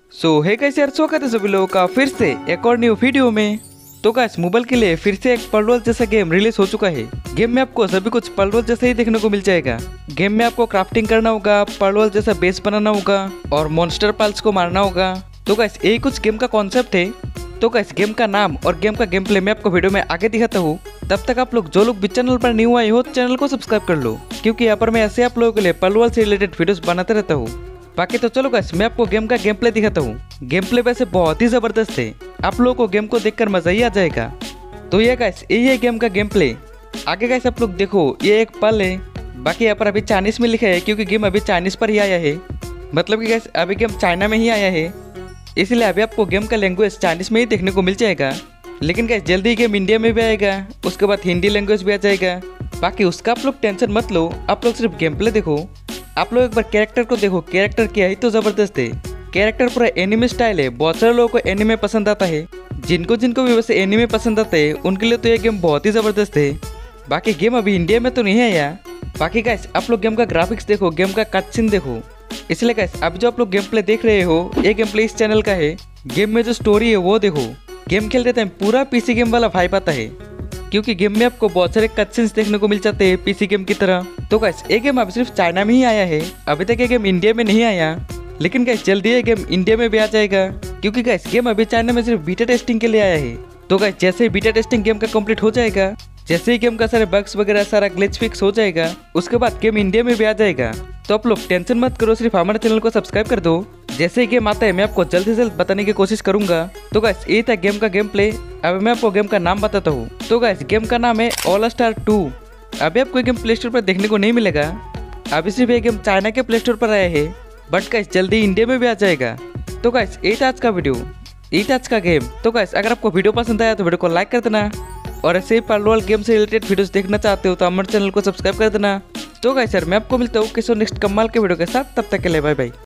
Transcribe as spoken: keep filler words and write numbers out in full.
सो है कैसे यार, स्वागत है सभी लोगों का फिर से एक और न्यू वीडियो में। तो गाइस मोबाइल के लिए फिर से एक पलरोल जैसा गेम रिलीज हो चुका है। गेम में आपको सभी कुछ पलरोल जैसा ही देखने को मिल जाएगा। गेम में आपको क्राफ्टिंग करना होगा, पलरोल जैसा बेस बनाना होगा और मॉन्स्टर पाल्स को मारना होगा। तो गाइस यही कुछ गेम का कॉन्सेप्ट है। तो गाइस गेम का नाम और गेम का गेम प्ले मैं आपको वीडियो में आगे दिखाता हूँ। तब तक आप लोग जो लोग भी चैनल पर न्यू आए हो चैनल को सब्सक्राइब कर लो, क्योंकि यहाँ पर मैं ऐसे आप लोगों के लिए पलरोल से रिलेटेड वीडियोस बनाते रहता हूँ। बाकी तो चलो गाइस मैं आपको गेम का गेम प्ले दिखाता हूँ। गेम प्ले वैसे बहुत ही जबरदस्त है, आप लोगों को गेम को देखकर मजा ही आ जाएगा। तो ये गाइस यही है गेम का गेम प्ले। आगे गाइस आप लोग देखो, ये एक पल है। बाकी यहाँ पर अभी चाइनीज में लिखा है, क्योंकि गेम अभी चाइनीज पर ही आया है। मतलब कि गाइस अभी गेम चाइना में ही आया है, इसलिए अभी आपको गेम का लैंग्वेज चाइनीज में ही देखने को मिल जाएगा। लेकिन गाइस जल्दी गेम इंडिया में भी आएगा, उसके बाद हिंदी लैंग्वेज भी आ जाएगा। बाकी उसका आप लोग टेंशन मत लो, आप लोग सिर्फ गेम प्ले देखो। आप लोग एक बार कैरेक्टर को देखो, कैरेक्टर क्या ही तो जबरदस्त है। कैरेक्टर पूरा एनिमे स्टाइल है। बहुत सारे लोगों को एनिमे पसंद आता है, जिनको जिनको भी वैसे एनिमे पसंद आता है उनके लिए तो ये गेम बहुत ही जबरदस्त है। बाकी गेम अभी इंडिया में तो नहीं है यार। बाकी गाइस आप लोग गेम का ग्राफिक्स देखो, गेम का कट सीन देखो। इसलिए गाइस अब जो आप लोग गेम प्ले देख रहे हो, ये गेम प्ले इस चैनल का है। गेम में जो स्टोरी है वो देखो। गेम खेलते टाइम पूरा पीसी गेम वाला वाइब आता है, क्योंकि गेम में आपको बहुत सारे कट सीन्स देखने को मिल जाते हैं पीसी गेम की तरह। तो गाइस ये गेम अभी सिर्फ चाइना में ही आया है, अभी तक ये गेम इंडिया में नहीं आया। लेकिन गाइस जल्दी ये गेम इंडिया में भी आ जाएगा, क्योंकि गाइस गेम अभी चाइना में सिर्फ बीटा टेस्टिंग के लिए आया है। तो गाइस जैसे ही बीटा टेस्टिंग गेम का कंप्लीट हो जाएगा, जैसे ही गेम का सारे बग्स वगैरह सारा ग्लिच फिक्स हो जाएगा, उसके बाद गेम इंडिया में भी आ जाएगा। तो आप लोग टेंशन मत करो, सिर्फ हमारे चैनल को सब्सक्राइब कर दो। जैसे ही गेम आता है मैं आपको जल्द से जल्द बताने की कोशिश करूंगा। तो गाइस ये था गेम का गेम प्ले। अब मैं आपको गेम का नाम बताता हूँ। तो गाइस गेम का नाम है ऑल स्टार टू। अभी आपको गेम प्ले स्टोर पर देखने को नहीं मिलेगा, अभी सिर्फ ये गेम चाइना के प्ले स्टोर पर आया है, बट गाइस जल्दी इंडिया में भी आ जाएगा। तो गाइस ये था आज का वीडियो, ये था आज का गेम। तो गाइस अगर आपको वीडियो पसंद आया तो वीडियो को लाइक कर देना, और ऐसे ही पलरोल गेम से रिलेटेड वीडियोस देखना चाहते हो तो हमारे चैनल को सब्सक्राइब कर देना। तो गाइस सर मैं आपको मिलता हूँ किसी नेक्स्ट कमाल के वीडियो के साथ, तब तक के लिए बाय बाय।